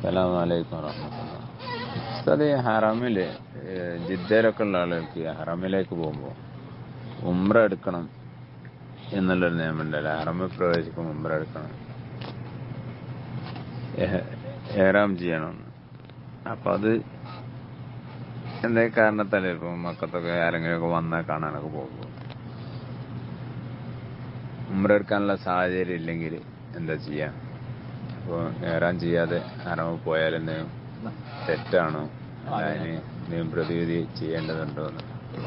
അസ്സലാമലൈക്കും വറഹ്മത്തുള്ളാഹി. ഉസ്താദ്, ഈ ഹറമില് ജിദ്ദയിലൊക്കെ ഉള്ള ആളുകൾക്ക് ഹറമിലേക്ക് പോകുമ്പോൾ ഉംറ എടുക്കണം എന്നുള്ളൊരു നിയമമുണ്ടല്ലോ. ഹറമിൽ പ്രവേശിക്കുമ്പോൾ ഉംറ എടുക്കണം, ഇഹ്റാം ചെയ്യണം. അപ്പൊ അത് എന്തെങ്കിലും കാരണത്താലേ ഇപ്പം മക്കത്തൊക്കെ ആരെങ്കിലുമൊക്കെ വന്നാൽ കാണാനൊക്കെ പോകുമ്പോൾ ഉംറ എടുക്കാനുള്ള സാഹചര്യം ഇല്ലെങ്കിൽ എന്താ ചെയ്യാ? അപ്പോൾ ഇഹ്റാം ചെയ്യാതെ ഹറമിൽ പോയാൽ എന്തെങ്കിലും തെറ്റാണോ, അല്ല അതിന് എന്തെങ്കിലും പ്രതിവിധി ചെയ്യേണ്ടതുണ്ടോ എന്ന്?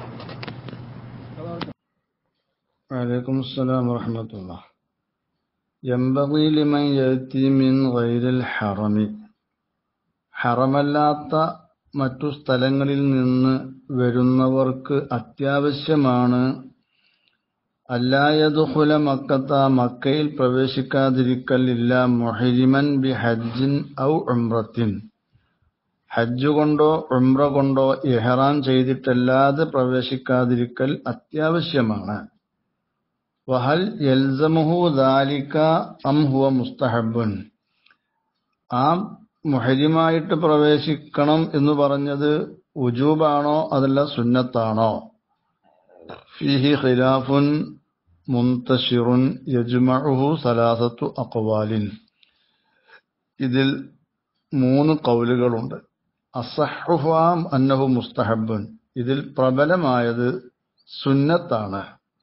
വഅലൈക്കും അസ്സലാം വറഹ്മത്തുള്ളാഹി. യംബഗി ലിമൻ യഅതി മിൻ ഗൈരിൽ ഹറമി, ഹറമല്ലാത്ത മറ്റു സ്ഥലങ്ങളിൽ നിന്ന് വരുന്നവർക്ക് അത്യാവശ്യമാണ് അല്ലാ യദ്ഖുല മക്കത്ത, മക്കയിൽ പ്രവേശിക്കാതിരിക്കൽ, ഇല്ല മുഹരിമൻ ബി ഹജ്ജിൻ ഔ ഉംറത്തിൻ, ഹജ്ജ് കൊണ്ടോ ഉംറ കൊണ്ടോ ഇഹ്റാം ചെയ്തിട്ടല്ലാതെ പ്രവേശിക്കാതിരിക്കൽ അത്യാവശ്യമാണ്. വഹൽ യൽസമുഹു ദാലിക അം ഹുവ മുസ്തഹബുൻ, ആ മുഹരിമായിട്ട് പ്രവേശിക്കണം എന്ന് പറഞ്ഞത് ഉജൂബാണോ അതല്ല സുന്നത്താണോ? ഫീഹി ഖിലാഫുൻ മുൻതശിറുൻ യജ്മഉഹു സലാസത്തു അഖ്വാലിൻ, ഇതിൽ 3 ഖൗലുകളുണ്ട്. അസ്സഹ്ഹു അന്നഹു മുസ്തഹബുൻ, ഇതിൽ പ്രബലമായത് സുന്നത്താണ്.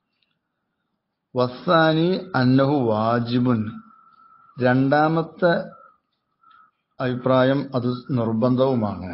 വസ്സാനി അന്നഹു വാജിബുൻ, രണ്ടാമത്തെ അഭിപ്രായം അത് നിർബന്ധവുമാണ്.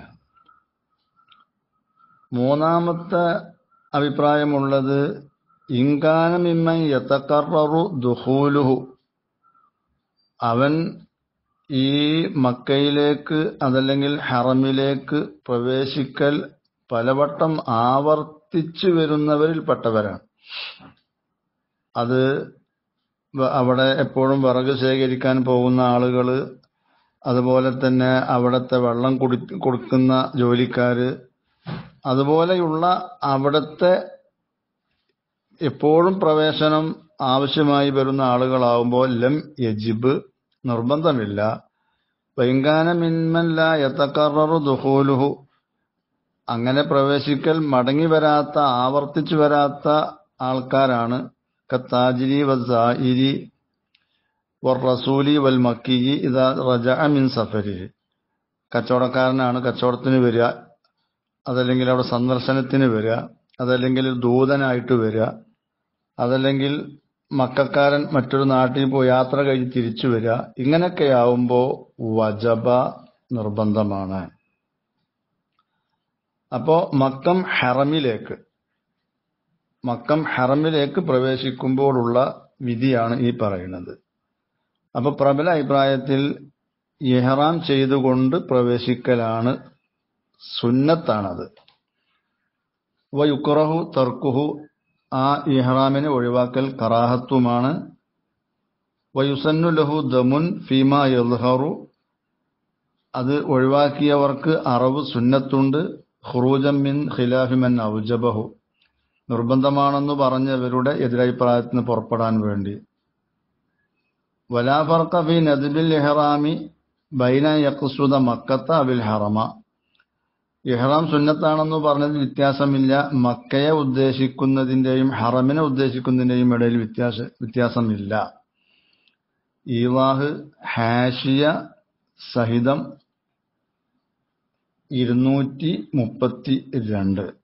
മൂന്നാമത്തെ അഭിപ്രായമുള്ളത് ഇൻകാന മിമ്മൻ യതഖററു ദുഖൂലുഹു, അവൻ ഈ മക്കയിലേക്ക് അതല്ലെങ്കിൽ ഹറമിലേക്ക് പ്രവേശിക്കൽ പലവട്ടം ആവർത്തിച്ചു വരുന്നവരിൽപ്പെട്ടവരാണ്. അത് അവിടെ എപ്പോഴും വിറക് ശേഖരിക്കാൻ പോകുന്ന ആളുകൾ, അതുപോലെ തന്നെ അവിടുത്തെ വെള്ളം കൊടുക്കുന്ന ജോലിക്കാര്, അതുപോലെയുള്ള അവിടുത്തെ എപ്പോഴും പ്രവേശനം ആവശ്യമായി വരുന്ന ആളുകളാവുമ്പോൾ ലം യജിബ്, നിർബന്ധമില്ല. വൈങ്കാന മിൻമൻ ലാ യതഖററു ദുഖൂലുഹു, അങ്ങനെ പ്രവേശിക്കൽ മടങ്ങി വരാത്ത, ആവർത്തിച്ചു വരാത്ത ആൾക്കാരാണ്. കത്താജിരി വസ്സായിരി വറസൂലി വൽ മക്കി ഇദാ റജഅ മിൻ സഫരിഹി, കച്ചവടക്കാരനാണ് കച്ചവടത്തിന് വരിക, അതല്ലെങ്കിൽ അവിടെ സന്ദർശനത്തിന് വരിക, അതല്ലെങ്കിൽ ദൂതനായിട്ട് വരിക, അതല്ലെങ്കിൽ മക്കക്കാരൻ മറ്റൊരു നാട്ടിൽ പോയി യാത്ര കഴിഞ്ഞ് തിരിച്ചു വരിക. ഇങ്ങനെയൊക്കെയാവുമ്പോൾ വജബ, നിർബന്ധമാണ്. അപ്പോ മക്കം ഹറമിലേക്ക് പ്രവേശിക്കുമ്പോഴുള്ള വിധിയാണ് ഈ പറയുന്നത്. അപ്പൊ പ്രബല അഭിപ്രായത്തിൽ ഇഹ്റാം ചെയ്തുകൊണ്ട് പ്രവേശിക്കലാണ് സുന്നത്താണത്. വയുക്റഹു തർക്കുഹു, ആ ഇഹ്റാമിനെ ഒഴിവാക്കൽ കറാഹത്തുമാണ്. വയുസന്നു ലഹു ദമുൻ ഫീമാ യദ്ഹറു, അത് ഒഴിവാക്കിയവർക്ക് അറവ് സുന്നത്തുണ്ട്. ഖുറൂജൻ മിൻ ഖിലാഫി മൻ ഔജബഹു, നിർബന്ധമാണെന്ന് പറഞ്ഞവരുടെ എതിരഭിപ്രായത്തിന് പുറപ്പെടാൻ വേണ്ടി. വലാ ഫർഖ ഫീ നദ്ബിൽ ഇഹ്റാമി ബൈന യഖ്സുദ മക്കത്ത അബിൽ ഹറമ, ഇഹ്റാം സുന്നത്താണെന്ന് പറഞ്ഞതിൽ വ്യത്യാസമില്ല. മക്കയെ ഉദ്ദേശിക്കുന്നതിന്റെയും ഹറമിനെ ഉദ്ദേശിക്കുന്നതിന്റെയും ഇടയിൽ വ്യത്യാസമില്ല. ഈവാഹ് ഹാഷിയ സഹിതം 232.